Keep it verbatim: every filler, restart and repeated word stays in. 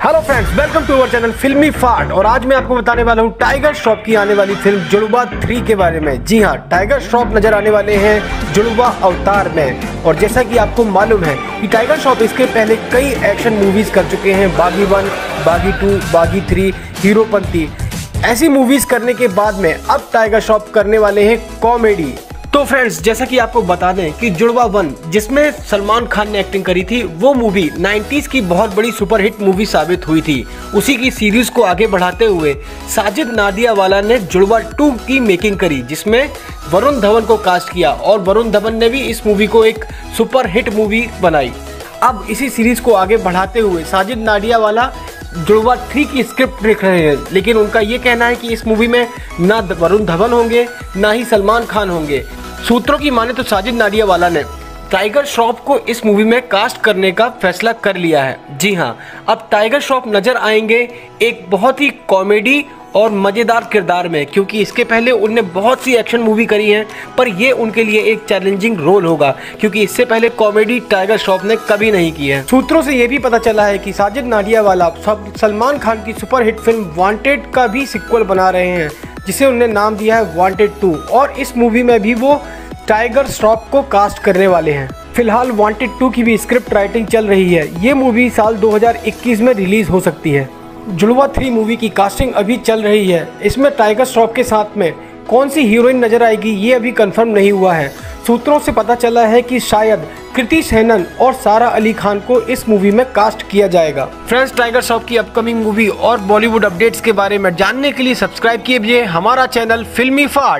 Hello friends, welcome to our channel फिल्मी फाट। और आज मैं आपको बताने वाला हूँ टाइगर श्रॉफ की आने वाली फिल्म जुड़वा थ्री के बारे में। जी हाँ, टाइगर श्रॉफ नजर आने वाले हैं जुड़वा अवतार में। और जैसा कि आपको मालूम है कि टाइगर श्रॉफ इसके पहले कई एक्शन मूवीज कर चुके हैं, बागी वन, बागी टू, बागी थ्री, हीरोपंती। ऐसी मूवीज करने के बाद में अब टाइगर श्रॉफ करने वाले हैं कॉमेडी। तो फ्रेंड्स, जैसा कि आपको बता दें कि जुड़वा वन, जिसमें सलमान खान ने एक्टिंग करी थी, वो मूवी नाइंटीज़ की बहुत बड़ी सुपरहिट मूवी साबित हुई थी। उसी की सीरीज को आगे बढ़ाते हुए साजिद नाडियावाला ने जुड़वा टू की मेकिंग करी, जिसमें वरुण धवन को कास्ट किया और वरुण धवन ने भी इस मूवी को एक सुपरहिट मूवी बनाई। अब इसी सीरीज को आगे बढ़ाते हुए साजिद नाडियावाला जुड़वा थ्री की स्क्रिप्ट लिख रहे हैं, लेकिन उनका ये कहना है कि इस मूवी में ना वरुण धवन होंगे ना ही सलमान खान होंगे। सूत्रों की माने तो साजिद नाडियावाला ने टाइगर श्रॉफ को इस मूवी में कास्ट करने का फैसला कर लिया है। जी हाँ, अब टाइगर श्रॉफ नजर आएंगे एक बहुत ही कॉमेडी और मज़ेदार किरदार में, क्योंकि इसके पहले उनने बहुत सी एक्शन मूवी करी हैं, पर ये उनके लिए एक चैलेंजिंग रोल होगा, क्योंकि इससे पहले कॉमेडी टाइगर श्रॉफ ने कभी नहीं की है। सूत्रों से ये भी पता चला है कि साजिद नाडियावाला सलमान खान की सुपरहिट फिल्म वांटेड का भी सिक्वल बना रहे हैं, जिसे उन्होंने नाम दिया है वांटेड टू। और इस मूवी में भी वो टाइगर श्रॉफ को कास्ट करने वाले हैं। फिलहाल वांटेड टू की भी स्क्रिप्ट राइटिंग चल रही है। ये मूवी साल दो हज़ार इक्कीस में रिलीज हो सकती है। जुड़वा थ्री मूवी की कास्टिंग अभी चल रही है। इसमें टाइगर श्रॉफ के साथ में कौन सी हीरोइन नजर आएगी ये अभी कंफर्म नहीं हुआ है। सूत्रों से पता चला है कि शायद कृति सेनन और सारा अली खान को इस मूवी में कास्ट किया जाएगा। फ्रेंड्स, टाइगर श्रॉफ की अपकमिंग मूवी और बॉलीवुड अपडेट्स के बारे में जानने के लिए सब्सक्राइब कीजिए हमारा चैनल फिल्मी फाट।